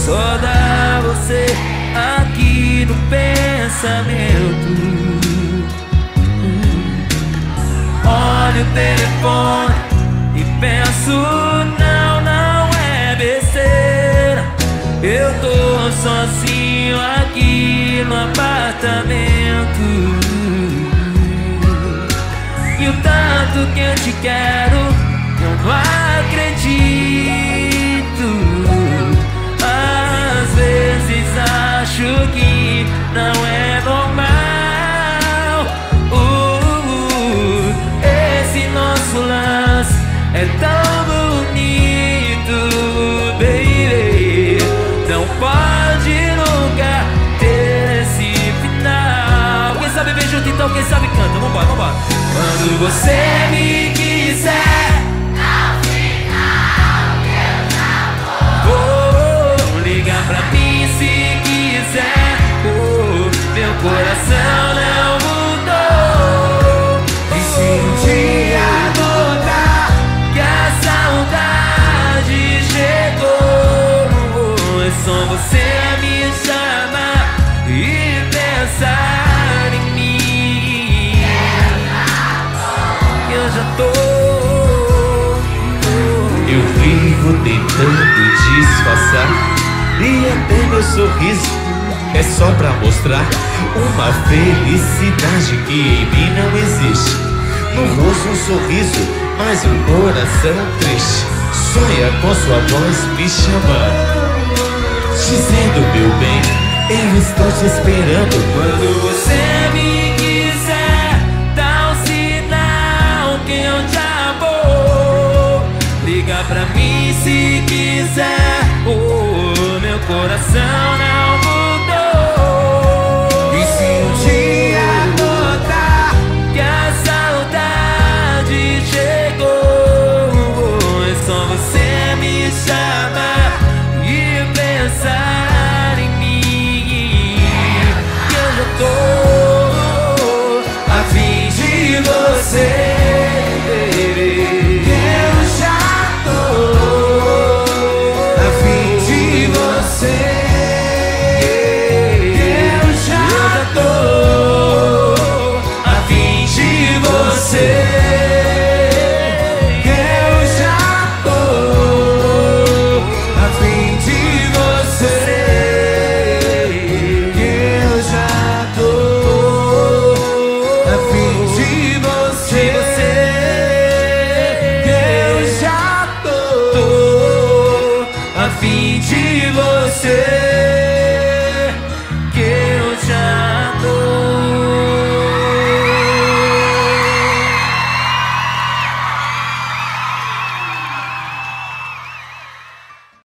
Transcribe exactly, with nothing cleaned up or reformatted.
só dá você aqui no pensamento. Olho o telefone e penso, não, não é besteira. Eu tô sozinho aqui no apartamento. E o tanto que eu te quero, eu não acredito. Às vezes acho que não é normal. uh, Esse nosso lance é tão bonito, baby. Não pode nunca ter esse final. Quem sabe vem junto então, quem sabe canta. Vambora, vambora. Quando você me quiser, no final eu já vou. oh, liga pra mim se quiser. Oh, meu coração não mudou. E se um dia mudar, Que a saudade chegou, é só você me chamar e pensar em mim. Eu já tô. Eu vivo tentando disfarçar, e até meu sorriso é só pra mostrar uma felicidade que em mim não existe. No rosto um sorriso, mas o coração triste. Sonha com sua voz me chamando, dizendo meu bem, eu estou te esperando. Quando você me quiser, dá um sinal que eu já vou. Liga pra mim se quiser. Oh, meu coração